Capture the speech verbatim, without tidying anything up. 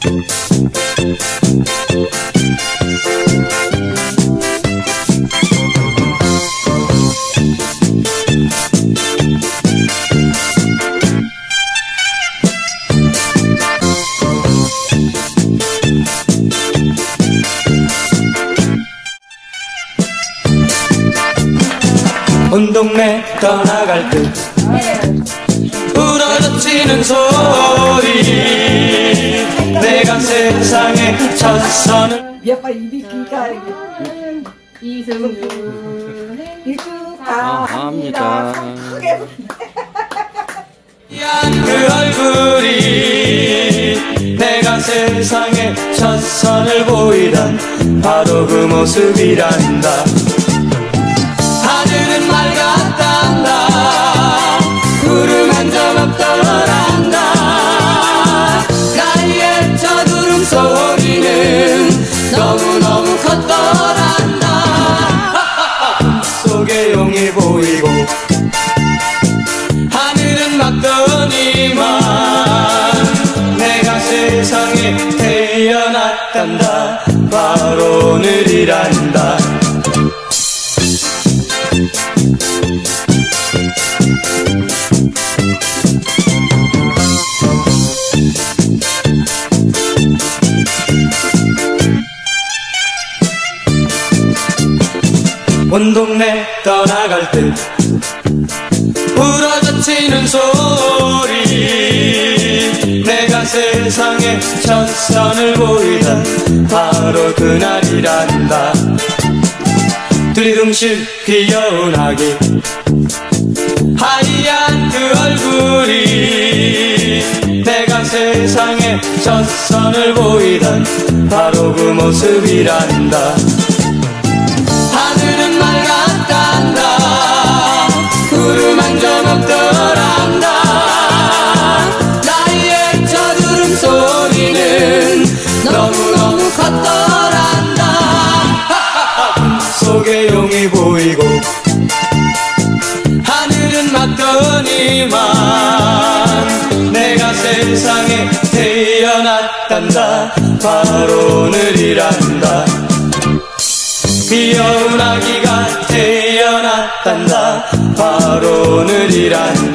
온 동네 떠나갈 듯 부러져치는 소리 내가 세상에 첫선을 몇번 입이 기가 이승준 축하합니다. 크게 그 얼굴이 내가 세상에 첫선을 보이던 바로 그 모습이란다. 하늘은 맑았단다. 구름 한 점 없더란다. 나의 저두름 소리는 너무너무 컸더란다. 속에 용이 보이고 하늘은 막더니만 내가 세상에 태어났단다. 바로 오늘이란다. 온 동네 떠나갈 듯 부러져치는 소리 내가 세상에 첫선을 보이던 바로 그날이란다. 들이둥실 귀여운 아기 하얀 그 얼굴이 내가 세상에 첫선을 보이던 바로 그 모습이란다. 하늘은 맑았단다. 구름 한 점 없더란다. 나의 저두름 소리는 너무너무 컸더란다. 속에 용이 보이고 하늘은 막더니만 내가 세상에 태어났단다. 바로 오늘이란다. 귀여운 아기가 태어났단다. 바로 오늘이란다.